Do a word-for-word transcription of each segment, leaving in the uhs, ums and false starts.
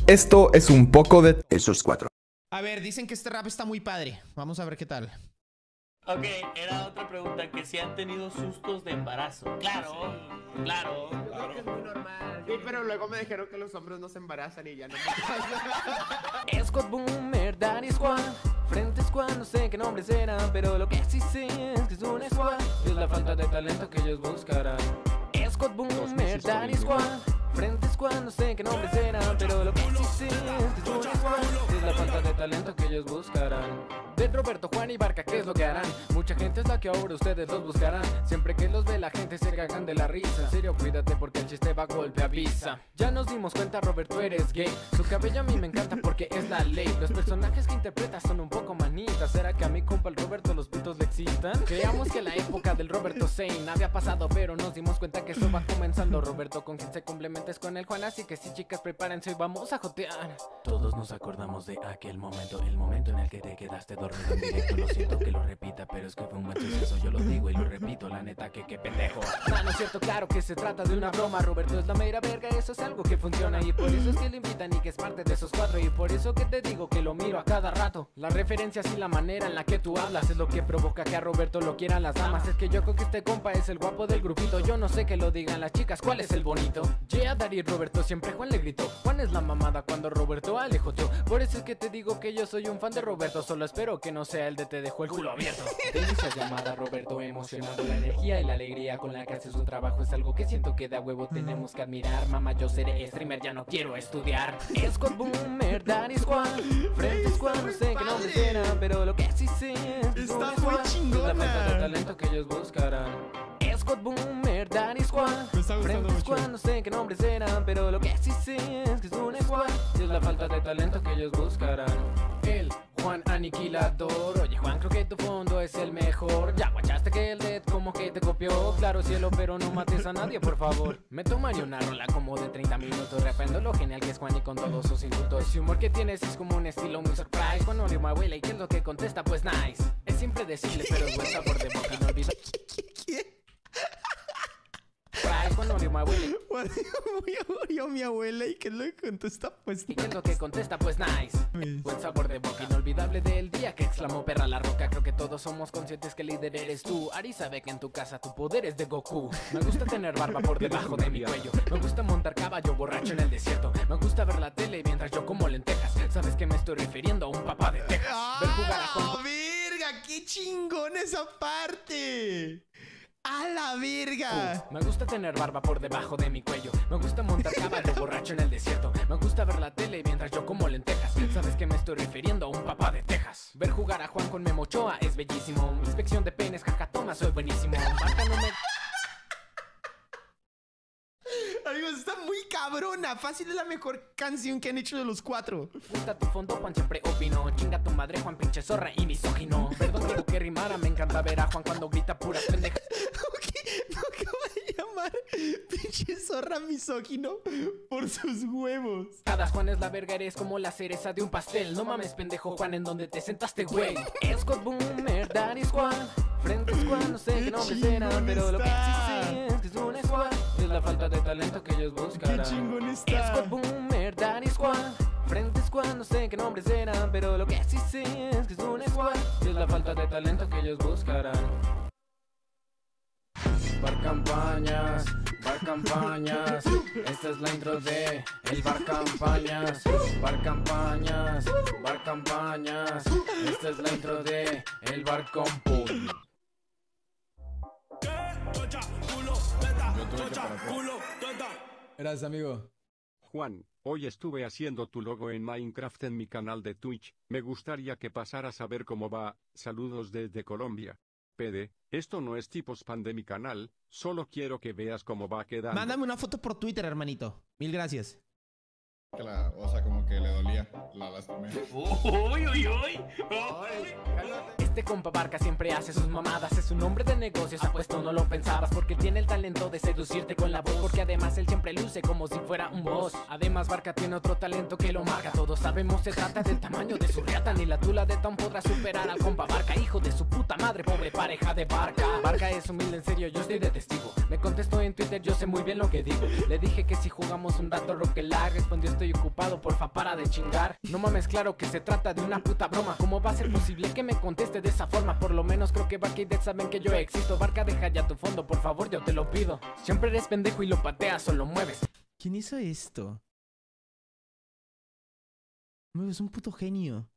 Esto es un poco de esos cuatro. A ver, dicen que este rap está muy padre. Vamos a ver qué tal. Ok, era otra pregunta, que si han tenido sustos de embarazo. Claro, sí. claro, Yo claro. creo que es muy normal. Sí, pero luego me dijeron que los hombres no se embarazan y ya no me pasa. Scott Boomer, Daddy Squad. Frente Squad, no sé qué nombres eran, pero lo que sí sé es que es un squad. Es la falta de talento que ellos buscarán. Scott Boomer, Daddy Squad. Frente Squad, no sé qué nombres eran, pero lo que sí sé es que es un squad. Es la falta de talento que ellos buscarán. De Roberto, Juan y Barca, ¿qué es lo que harán? Mucha gente es la que ahora ustedes los buscarán. Siempre que los ve la gente se cagan de la risa. En serio, cuídate porque el chiste va a golpe, avisa. Ya nos dimos cuenta, Roberto, eres gay. Su cabello a mí me encanta porque es la ley. Los personajes que interpretas son un poco manitas. ¿Será que a mi compa el Roberto los putos le excitan? Creíamos que la época del Roberto Zane había pasado, pero nos dimos cuenta que eso va comenzando. Roberto con quien se complementa es con el Juan, así que sí, chicas, prepárense y vamos a jotear. Todos nos acordamos de aquel momento, el momento en el que te quedaste dormido en directo. Lo siento que lo repita, pero es que fue un buen suceso. Yo lo digo y lo repito, la neta que qué pendejo. No, no es cierto, claro que se trata de una broma. Roberto es la mera verga, eso es algo que funciona. Y por eso es que lo invitan y que es parte de esos cuatro. Y por eso que te digo que lo miro a cada rato. Las referencias y la manera en la que tú hablas es lo que provoca que a Roberto lo quieran las damas. Es que yo creo que este compa es el guapo del grupito. Yo no sé que lo digan las chicas, ¿cuál es el bonito? Yeah, Daddy Roberto, siempre Juan le gritó. Juan es la mamada cuando Roberto alejoteó. Por eso es que te digo que yo soy un fan de Roberto. Solo espero que no sea el de te dejó el culo abierto. Delicia llamada Roberto, emocionado. La energía y la alegría con la que hace su trabajo es algo que siento que de a huevo tenemos que admirar. Mamá, yo seré streamer, ya no quiero estudiar. Scott Boomer, Daddy Squad. Frente Squad, no sé qué nombres eran, pero lo que sí sé es que Está es un muy squad. chingona. Es la falta de talento que ellos buscarán. Scott Boomer, Daddy Squad. Me está gustando Frente mucho. Squad, no sé qué nombres eran, pero lo que sí sé es que es un squad. Y es la falta de talento que ellos buscarán. El Juan aniquilador. Oye Juan, creo que tu fondo es el mejor. Ya guachaste que el Dead como que te copió. Claro cielo, pero no mates a nadie, por favor. Me tomaría una rola como de treinta minutos, rependo lo genial que es Juan y con todos sus insultos. Ese humor que tienes es como un estilo muy surprise. Cuando odio my abuela y qué es lo que contesta, pues nice. Es impredecible, pero es buen sabor de boca. No olvides. Cuando odio my abuela. Murió mi abuela y que es lo que contesta, pues ¿Y qué es lo que contesta? Pues nice. Buen sabor de boca, inolvidable del día que exclamó perra la roca. Creo que todos somos conscientes que el líder eres tú. Ari sabe que en tu casa tu poder es de Goku. Me gusta tener barba por debajo de mi cuello. Me gusta montar caballo borracho en el desierto. Me gusta ver la tele mientras yo como lentejas. ¿Sabes que me estoy refiriendo a un papá de Texas? Ver jugar a Juan. ¡Ah, verga! ¡Qué chingón esa parte! ¡A la verga! Me gusta tener barba por debajo de mi cuello. Me gusta montar caballo borracho en el desierto. Me gusta ver la tele mientras yo como lentejas. ¿Sabes que me estoy refiriendo a un papá de Texas? Ver jugar a Juan con Memo Ochoa es bellísimo. Inspección de penes, jacatoma, soy buenísimo. Barca no me... Amigos, está muy cabrona. Fácil es la mejor canción que han hecho de los cuatro. gusta tu fondo, Juan siempre opino. Chinga tu madre, Juan, pinche zorra y misógino. Perdón, digo que rimara. Me encanta ver a Juan cuando grita puras pendejas. ¿Por qué me voy a llamar pinche zorra misógino? Por sus huevos. Cada Juan es la verga, eres como la cereza de un pastel. No mames, pendejo Juan, ¿en dónde te sentaste, güey? Scott Boomer, Daddy Squad. Frente Squad, no sé qué nombres eran, pero lo que sí sé es que es un squad. Es la falta de talento que ellos buscarán. ¡Qué chingón está! Scott Boomer, Daddy Squad. Frente Squad, no sé qué nombres eran, pero lo que sí sé es que es un squad. Es la falta de talento que ellos buscarán. Bar Campañas, Bar Campañas. Esta es la intro de El Bar Campañas. Bar Campañas, Bar Campañas. Esta es la intro de El Bar Compu. Gracias, amigo. Juan, hoy estuve haciendo tu logo en Minecraft en mi canal de Twitch. Me gustaría que pasaras a ver cómo va. Saludos desde Colombia. Pede, esto no es tipo spam de mi canal, solo quiero que veas cómo va quedando. Mándame una foto por Twitter, hermanito. Mil gracias. Que la, o sea, como que le dolía, la lastimé. Uy, uy, uy. Este compa Barca siempre hace sus mamadas. Es un hombre de negocios, apuesto no lo pensabas. Porque tiene el talento de seducirte con la voz. Porque además él siempre luce como si fuera un boss. Además Barca tiene otro talento que lo marca. Todos sabemos se trata del tamaño de su riata. Ni la tula de Tom podrá superar al compa Barca. Hijo de su puta madre, pobre pareja de Barca. Barca es humilde, en serio, yo estoy de testigo. Me contestó en Twitter, yo sé muy bien lo que digo. Le dije que si jugamos un rato Rocket League, respondió estoy estoy ocupado, porfa, para de chingar. No mames, claro que se trata de una puta broma. ¿Cómo va a ser posible que me conteste de esa forma? Por lo menos creo que Barca y Dead saben que yo existo. Barca, deja ya tu fondo, por favor, yo te lo pido. Siempre eres pendejo y lo pateas o lo mueves. ¿Quién hizo esto? Es un puto genio.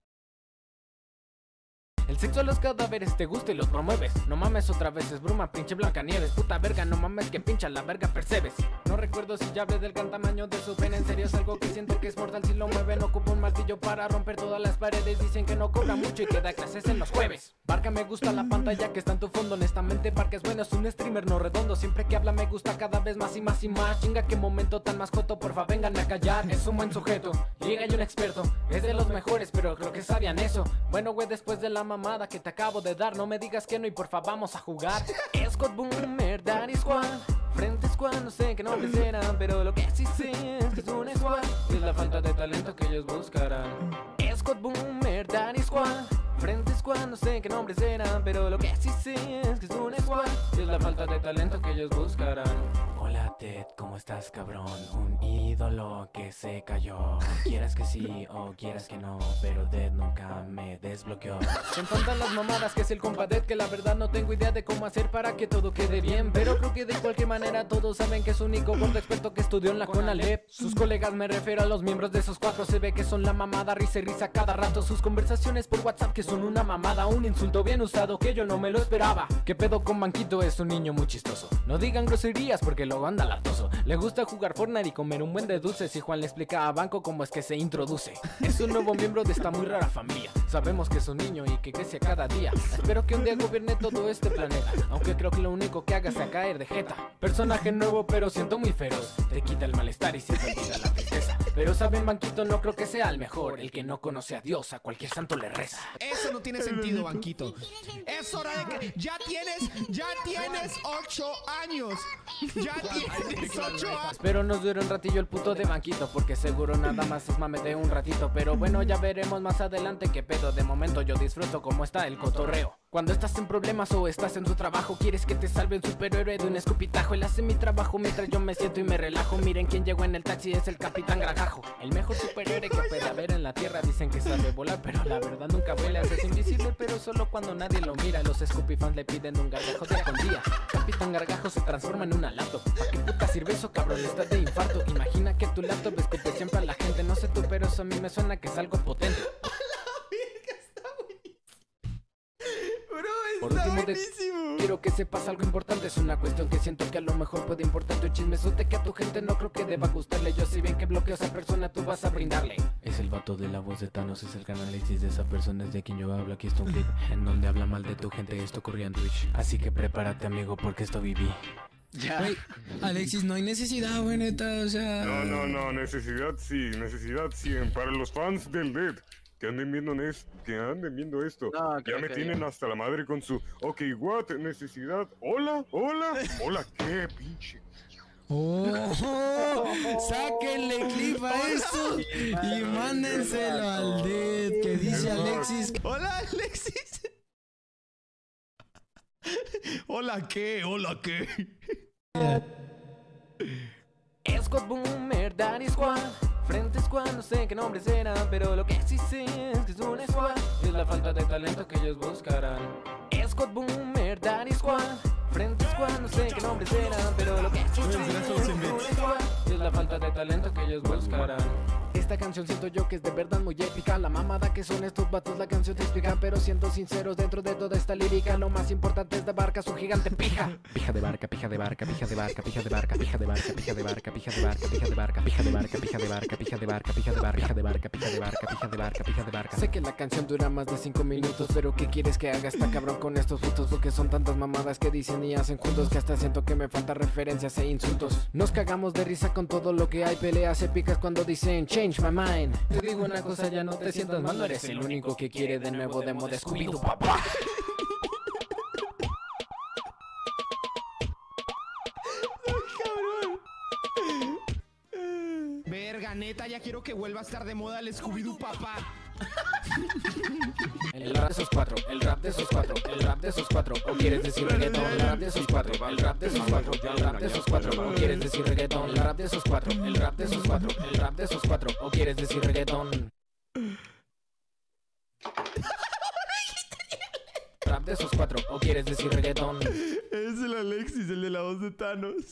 El sexo a los cadáveres te gusta y los promueves. No mames, otra vez es bruma, pinche Blancanieves. Puta verga, no mames que pincha la verga percebes. No recuerdo si ya hablé del gran tamaño de su pene. En serio es algo que siento que es mortal si lo mueven. Ocupo un martillo para romper todas las paredes. Dicen que no cobra mucho y que da clases en los jueves. Barca, me gusta la pantalla que está en tu fondo. Honestamente, Barca es bueno, es un streamer no redondo. Siempre que habla me gusta cada vez más y más y más. Chinga, qué momento tan mascoto, porfa, vénganme a callar. Es un buen sujeto, liga y un experto. Es de los mejores, pero creo que sabían eso. Bueno, güey, después de la mamada que te acabo de dar, no me digas que no y porfa, vamos a jugar. Scott Boomer, Daddy Squad. Frente Squad, no sé qué nombres eran, pero lo que sí sé es que es un squad. Y es la falta de talento que ellos buscarán. Scott Boomer, Daddy Squad. Frente Squad, no sé qué nombres eran, pero lo que sí sé es que es un squad. Y es la falta de talento que ellos buscarán. Hola Ted, ¿cómo estás, cabrón? Un ídolo que se cayó. Quieras que sí o quieras que no, pero Dead nunca me desbloqueó. Son tantas las mamadas que es el compa Dead que la verdad no tengo idea de cómo hacer para que todo quede bien. Pero creo que de cualquier manera todos saben que es único gordo experto que estudió en la Conalep. Sus colegas, me refiero a los miembros de esos cuatro, se ve que son la mamada, risa y risa cada rato. Sus conversaciones por WhatsApp que son una mamada, un insulto bien usado que yo no me lo esperaba. ¿Qué pedo con Banquito? Es un niño muy chistoso. No digan groserías porque luego anda latoso. Le gusta jugar Fortnite y comer un buen de dulces. Y Juan le explica a Banco cómo es que se introduce. Es un nuevo miembro de esta muy rara familia. Sabemos que es un niño y que crece cada día. Espero que un día gobierne todo este planeta, aunque creo que lo único que haga sea caer de jeta. Personaje nuevo pero siento muy feroz. Te quita el malestar y se te olvida la tristeza. Pero saben, Banquito, no creo que sea el mejor. El que no conoce a Dios, a cualquier santo le reza. Eso no tiene sentido, Banquito. Es hora de que... Ya tienes... Ya tienes ocho años. Ya tienes ocho años. Espero nos dure un ratillo el puto de Banquito, porque seguro nada más es mame de un ratito. Pero bueno, ya veremos más adelante qué pedo. De momento yo disfruto cómo está el cotorreo. Cuando estás en problemas o estás en tu trabajo, quieres que te salve un superhéroe de un escupitajo. Él hace mi trabajo mientras yo me siento y me relajo. Miren quién llegó en el taxi, es el Capitán Gargajo. El mejor superhéroe que puede haber en la tierra. Dicen que sabe volar, pero la verdad nunca vuela. Es invisible, pero solo cuando nadie lo mira. Los Scoopy-fans le piden un gargajo día con día. Capitán Gargajo se transforma en una laptop. ¿Para qué puta sirve eso, cabrón? Estás de infarto. Imagina que tu laptop escupe siempre a la gente. No sé tú, pero eso a mí me suena que es algo potente. Por último, de, quiero que sepas algo importante. Es una cuestión que siento que a lo mejor puede importarte. Un chismesote que a tu gente no creo que deba gustarle. Yo sé bien que bloqueo a esa persona, tú vas a brindarle. Es el vato de la voz de Thanos, es el análisis de esa persona, es de quien yo hablo. Aquí está un clip en donde habla mal de tu gente. Esto ocurrió en Twitch, así que prepárate, amigo, porque esto viví. Ya. Wey, Alexis, no hay necesidad, güey, neta, o sea... No, no, no, necesidad sí, necesidad sí. Para los fans del Dead que anden viendo, esto, que anden viendo esto. No, ya me tienen hasta la madre con su... Ok, what, necesidad. Hola, hola, hola, qué pinche... Oh, sáquenle clip a esto y mándenselo al Dead, que dice Alexis. Hola, Alexis. Hola, ¿qué? Hola, ¿qué? Scott Boomer, Daddy Squad. Frente Squad, no sé qué nombres eran, pero lo que sí sé es que es un squad. Es la falta de talento que ellos buscarán. Scott Boomer, Daddy Squad. Frente Squad, no sé qué nombres eran, pero lo que sí sé es que es un squad. Es la falta de talento que ellos buscarán. Esta canción siento yo que es de verdad muy épica. La mamada que son estos vatos, la canción te explica. Pero siendo sinceros dentro de toda esta lírica, lo más importante es de Barca, su gigante pija. Pija de barca, pija de barca, pija de barca, pija de barca, pija de barca, pija de barca, pija de barca, pija de barca, pija de barca, pija de barca, pija de barca, pija de barca, pija de barca, pija de barca, pija de barca, pija de barca. Sé que la canción dura más de cinco minutos, pero ¿qué quieres que haga esta cabrón con estos putos? Porque son tantas mamadas que dicen y hacen juntos que hasta siento que me faltan referencias e insultos. Nos cagamos de risa con todo lo que hay, peleas épicas cuando dicen change my mind. Te digo una cosa, ya no te sientas mal, no eres el único que quiere de nuevo demo de Scooby-Doo, papá. Verga, neta, ya quiero que vuelva a estar de moda el Scooby-Doo, papá. El rap de esos cuatro, el rap de esos cuatro, el rap de esos cuatro, o quieres decir reggaetón, el rap de esos cuatro, el rap de esos cuatro, el rap de esos cuatro, o quieres decir reggaetón, el rap de esos cuatro, el rap de esos cuatro, el rap de esos cuatro, o quieres decir reggaetón. Rap de esos cuatro, o quieres decir reggaetón. Es el Alexis, el de la voz de Thanos.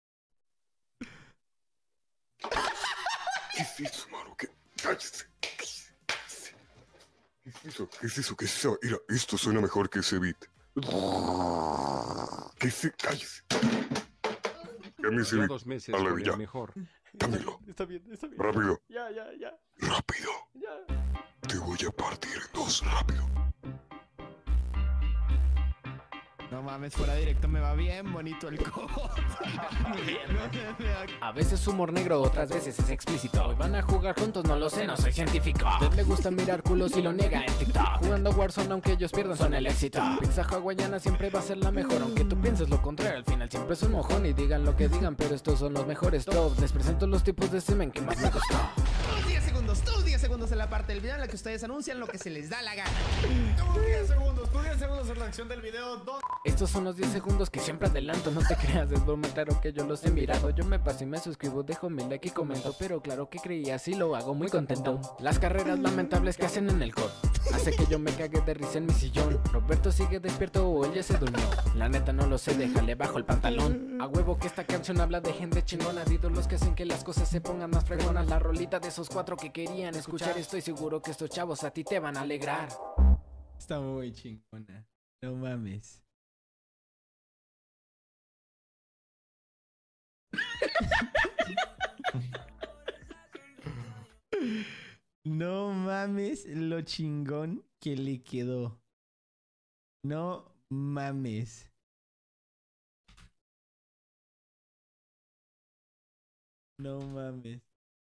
¿Qué es eso, mano? ¿Qué? ¡Cállese! ¿Qué es eso? ¿Qué es eso? ¿Qué es eso? Mira, esto suena mejor que ese beat. ¿Qué es eso? ¡Cállese! Dame ese Ya beat. dos meses A la con el ya. mejor. Dámelo. Está bien, está bien. Rápido. Ya, ya, ya, Rápido. ya. Te voy a partir en dos. Rápido. No mames, fuera directo me va bien bonito el cojo. A veces humor negro, otras veces es explícito. Hoy van a jugar juntos, no lo sé, no soy científico. A usted le gusta mirar culos y lo niega en TikTok. Jugando Warzone aunque ellos pierdan son el éxito. Pizza hawaiana siempre va a ser la mejor, aunque tú pienses lo contrario. Al final siempre es un mojón y digan lo que digan, pero estos son los mejores tops. Les presento los tipos de semen que más me gustó. Tus diez segundos, tus diez segundos en la parte del video en la que ustedes anuncian lo que se les da la gana. Tus diez segundos, tus diez segundos en la acción del video. Dos. Estos son los diez segundos que siempre adelanto, no te creas, es broma, claro que yo los he mirado. Yo me paso y me suscribo, dejo mi like y comento, pero claro que creí así, lo hago muy contento. Las carreras lamentables que hacen en el C O D hace que yo me cague de risa en mi sillón. Roberto sigue despierto o él ya se durmió. La neta no lo sé, déjale bajo el pantalón. A huevo que esta canción habla de gente chingona, de ídolos que hacen que las cosas se pongan más fregonas. La rolita de esos cuatro que querían escuchar, estoy seguro que estos chavos a ti te van a alegrar. Está muy chingona. No mames. No mames lo chingón que le quedó. No mames. No mames.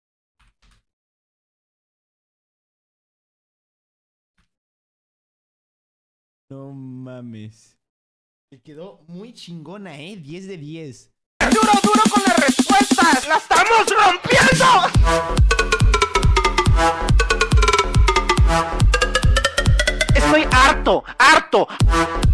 No mames. Le quedó muy chingona, eh. diez de diez. ¡Duro, duro con las respuestas! ¡La estamos rompiendo! Estoy harto, harto.